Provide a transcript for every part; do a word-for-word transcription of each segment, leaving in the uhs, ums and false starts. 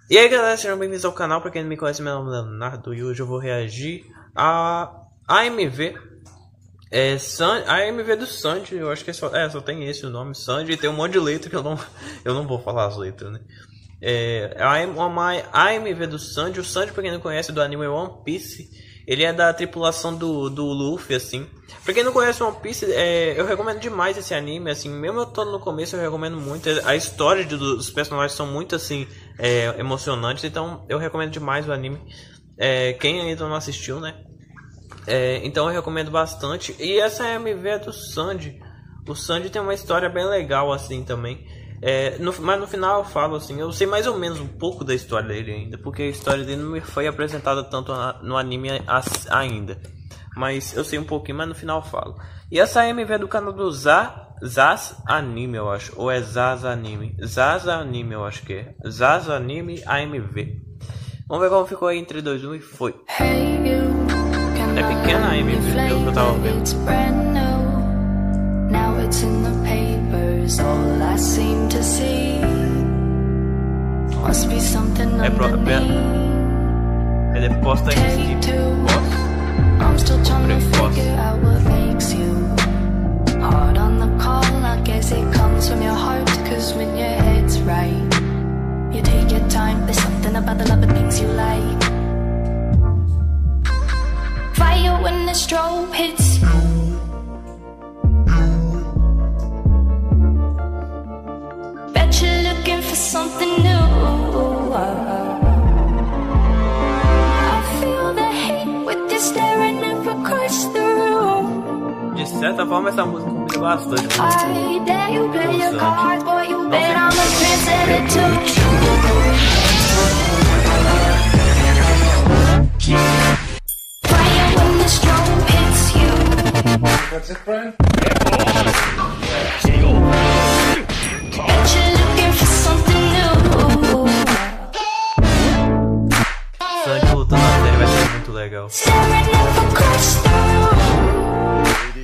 E aí galera, sejam bem-vindos ao canal. Pra quem não me conhece, meu nome é Leonardo e hoje eu vou reagir a A M V é, San... A M V do Sandy. Eu acho que é só, é, só tem esse o nome, Sandy. E tem um monte de letra que eu não, eu não vou falar as letras, né? É, a, uma, a M V do Sandy. O Sandy, pra quem não conhece, do anime One Piece, ele é da tripulação do, do Luffy, assim. Pra quem não conhece One Piece, é, eu recomendo demais esse anime, assim. Mesmo eu tô no começo, eu recomendo muito. A história de, dos personagens são muito, assim, é, emocionantes. Então, eu recomendo demais o anime. É, quem ainda não assistiu, né? É, então, eu recomendo bastante. E essa M V é do Sandy. O Sandy tem uma história bem legal, assim, também. É, no, mas no final eu falo assim, eu sei mais ou menos um pouco da história dele ainda, porque a história dele não me foi apresentada tanto no anime as, ainda. Mas eu sei um pouquinho, mas no final eu falo. E essa M V é do canal do Za, Zaz Anime, eu acho. Ou é Zaz Anime? Zaz Anime, eu acho que é. Zaz Anime A M V. Vamos ver como ficou aí em três, dois, um e foi. É pequena a M V, pelo que eu tava vendo. All I seem to see must be something é underneath. Ele é posta em I'm still trying to figure out what makes you hard on the call. I guess it comes from your heart, cause when your head's right, you take your time. There's something about the love of things you like. Fire when the strobe hits you. Something new. I feel the hate with you staring across the room. De certa forma essa música combina bastante com I dare you play your cards, boy, you bet I'm a trendsetter too. Fire when the strobe hits you. That's it, Brian? Bet you're looking for something new. Sandy lutando na série vai ser muito legal. Staring across the room.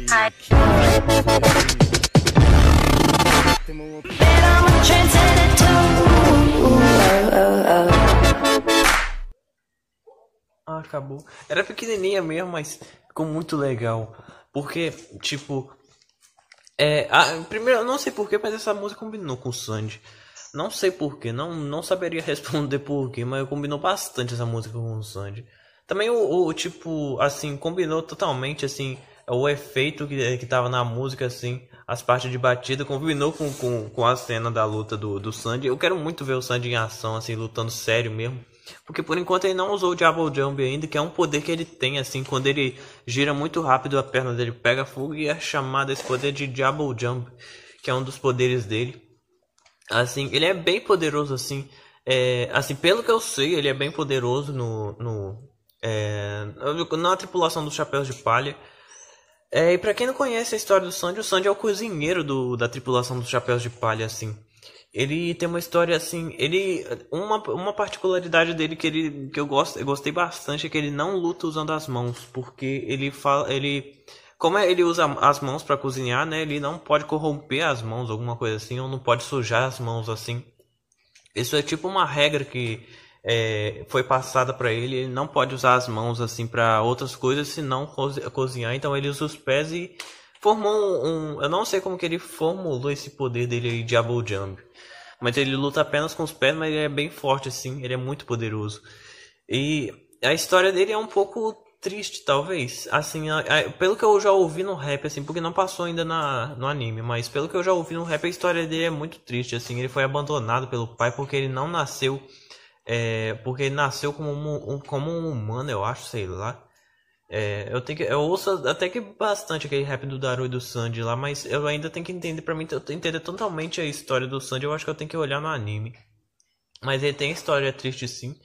Bet I'm a trendsetter too. Ah, acabou. Era pequenininha mesmo, mas ficou muito legal. Porque, tipo... É, a, primeiro, eu não sei porquê, mas essa música combinou com o Sandy. Não sei porquê, não, não saberia responder porquê, mas combinou bastante essa música com o Sandy. Também o, o tipo, assim, combinou totalmente, assim, o efeito que, que tava na música, assim, as partes de batida, combinou com, com, com a cena da luta do, do Sandy. Eu quero muito ver o Sandy em ação, assim, lutando sério mesmo. Porque por enquanto ele não usou o Double Jump ainda, que é um poder que ele tem, assim, quando ele gira muito rápido a perna dele pega fogo, e é chamado esse poder de Double Jump, que é um dos poderes dele. Assim, ele é bem poderoso, assim, é, assim, pelo que eu sei, ele é bem poderoso no, no, é, na tripulação dos Chapéus de Palha. É, e pra quem não conhece a história do Sandy, o Sandy é o cozinheiro do, da tripulação dos Chapéus de Palha, assim. Ele tem uma história assim, ele uma, uma particularidade dele que ele que eu gosto, eu gostei bastante é que ele não luta usando as mãos, porque ele fala, ele como é, ele usa as mãos para cozinhar, né? Ele não pode corromper as mãos, alguma coisa assim, ou não pode sujar as mãos assim. Isso é tipo uma regra que é, foi passada para ele, ele não pode usar as mãos assim para outras coisas senão cozinhar, então ele usa os pés e formou um, um eu não sei como que ele formulou esse poder dele aí, Double Jump. Mas ele luta apenas com os pés, mas ele é bem forte, assim. Ele é muito poderoso. E a história dele é um pouco triste, talvez. Assim, a, a, pelo que eu já ouvi no rap, assim, porque não passou ainda na, no anime, mas pelo que eu já ouvi no rap, a história dele é muito triste, assim. Ele foi abandonado pelo pai porque ele não nasceu... É, porque ele nasceu como um, um, como um humano, eu acho, sei lá. É, eu tenho que, eu ouço até que bastante aquele rap do Daru e do Sandy lá, mas eu ainda tenho que entender, pra mim entender totalmente a história do Sandy, eu acho que eu tenho que olhar no anime. Mas ele tem história triste, sim.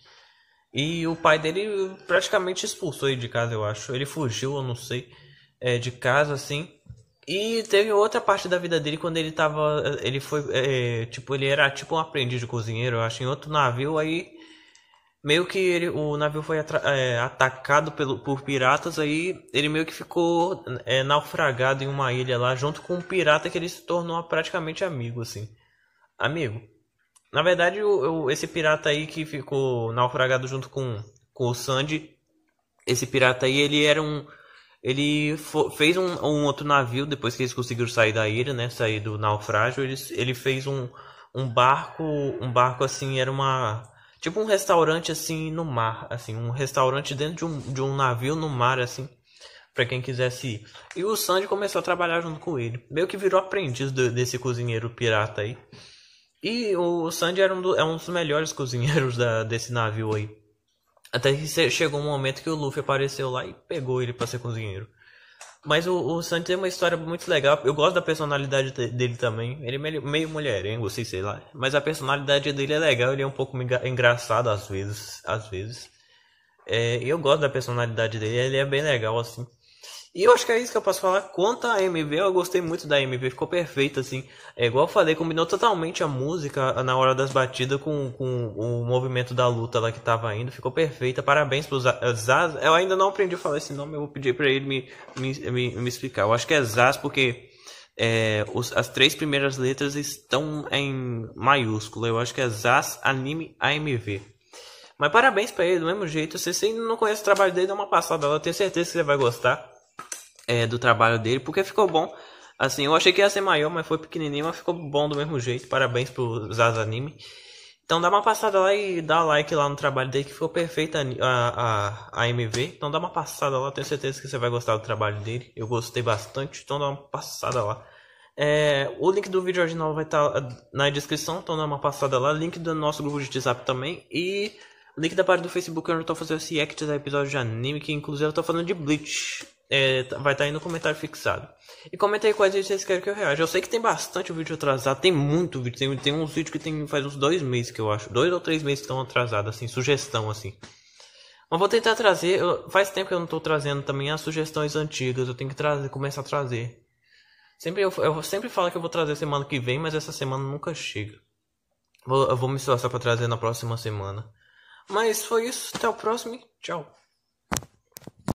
E o pai dele praticamente expulsou ele de casa, eu acho. Ele fugiu, eu não sei, é, de casa, assim. E teve outra parte da vida dele quando ele tava, ele foi, é, tipo, ele era tipo um aprendiz de cozinheiro, eu acho, em outro navio, aí... Meio que ele, o navio foi é, atacado pelo, por piratas, aí ele meio que ficou é, naufragado em uma ilha lá, junto com um pirata que ele se tornou praticamente amigo, assim. Amigo. Na verdade, o, o- esse pirata aí que ficou naufragado junto com, com o Sandy, esse pirata aí, ele era um. Ele fo- fez um, um outro navio depois que eles conseguiram sair da ilha, né? Sair do naufrágio. Ele, ele fez um, um barco. Um barco assim, era uma. Tipo um restaurante assim no mar. Assim, um restaurante dentro de um, de um navio no mar, assim. Pra quem quisesse ir. E o Sandy começou a trabalhar junto com ele. Meio que virou aprendiz do- desse cozinheiro pirata aí. E o Sandy era um, do- é um dos melhores cozinheiros da, desse navio aí. Até que che- chegou um momento que o Luffy apareceu lá e pegou ele pra ser cozinheiro. Mas o, o Sandy tem uma história muito legal. Eu gosto da personalidade de- dele também. Ele é meio, meio mulherengo, assim, sei lá. Mas a personalidade dele é legal. Ele é um pouco enga- engraçado às vezes. Às vezes. É, e eu gosto da personalidade dele. Ele é bem legal, assim. E eu acho que é isso que eu posso falar. Quanto a M V, eu gostei muito da M V, ficou perfeito, assim. É igual eu falei, combinou totalmente a música na hora das batidas com, com o movimento da luta lá que tava indo. Ficou perfeita. Parabéns pro Za- Zaz. Eu ainda não aprendi a falar esse nome, eu vou pedir pra ele me, me, me, me explicar. Eu acho que é Zaz porque é, os- as três primeiras letras estão em maiúsculo. Eu acho que é Zaz Anime A M V. Mas parabéns pra ele, do mesmo jeito. Se você ainda não conhece o trabalho dele, dá uma passada lá. Eu tenho certeza que você vai gostar é, do trabalho dele, porque ficou bom. Assim, eu achei que ia ser maior, mas foi pequenininho, mas ficou bom do mesmo jeito. Parabéns pro Zaz Anime. Então dá uma passada lá e dá like lá no trabalho dele, que ficou perfeito a, a, a M V. Então dá uma passada lá, tenho certeza que você vai gostar do trabalho dele. Eu gostei bastante, então dá uma passada lá. É, o link do vídeo original vai estar na descrição, então dá uma passada lá. Link do nosso grupo de WhatsApp também. E link da página do Facebook onde eu tô fazendo esse react da episódio de anime, que inclusive eu tô falando de Bleach. É, vai estar aí no comentário fixado. E comenta aí quais vídeos vocês querem que eu reaja. Eu sei que tem bastante vídeo atrasado, tem muito vídeo. Tem, tem uns vídeos que tem faz uns dois meses que eu acho. Dois ou três meses que estão atrasados, assim, sugestão, assim. Mas vou tentar trazer. Eu, faz tempo que eu não tô trazendo também as sugestões antigas. Eu tenho que trazer, começar a trazer. Sempre eu, eu sempre falo que eu vou trazer semana que vem, mas essa semana nunca chega. Vou, eu vou me esforçar pra trazer na próxima semana. Mas foi isso. Até o próximo e tchau.